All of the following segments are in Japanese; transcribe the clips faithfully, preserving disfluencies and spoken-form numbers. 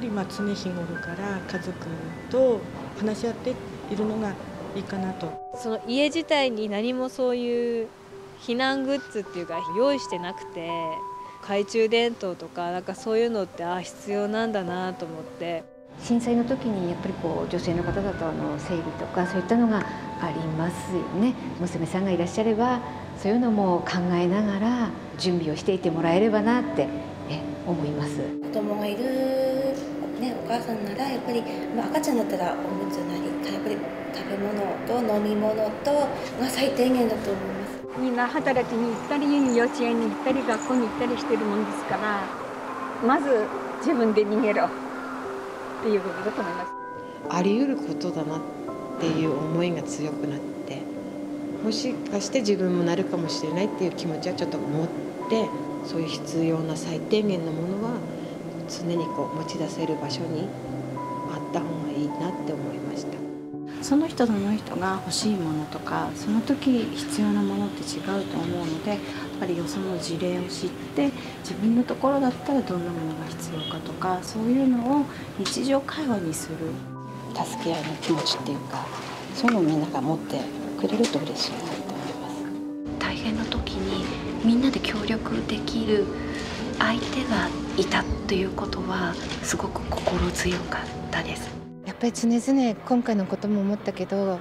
りまあ常日頃から家族と話し合っているのがいいかなと。 その家自体に何もそういう避難グッズっていうか用意してなくて、懐中電灯とかなんかそういうのってあ必要なんだなと思って。 震災の時にやっぱりこう女性の方だとあの生理とかそういったのがありますよね。娘さんがいらっしゃればそういうのも考えながら準備をしていてもらえればなって思います。 子供がいる、ね、お母さんならやっぱり、まあ、赤ちゃんだったらおむつなりやっぱり食べ物と飲み物とが最低限だと思います。 みんな働きに行ったり幼稚園に行ったり学校に行ったりしてるもんですから、まず自分で逃げろっていうことだと思います。 あり得ることだなっていう思いが強くなって、もしかして自分もなるかもしれないっていう気持ちはちょっと持って、そういう必要な最低限のものは常にこう持ち出せる場所にあった方がいいなって思いました。 その人その人が欲しいものとかその時必要なものって違うと思うので、やっぱりよその事例を知って自分のところだったらどんなものが必要かとか、そういうのを日常会話にする。 助け合いの気持ちっていうか、そういうのをみんなが持ってくれると嬉しいなと思います。 大変な時にみんなで協力できる相手がいたということはすごく心強かったです。 やっぱり常々今回のことも思ったけど、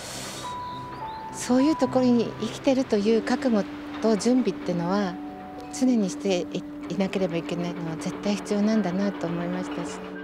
そういうところに生きてるという覚悟と準備っていうのは常にしていなければいけないのは絶対必要なんだなと思いましたし。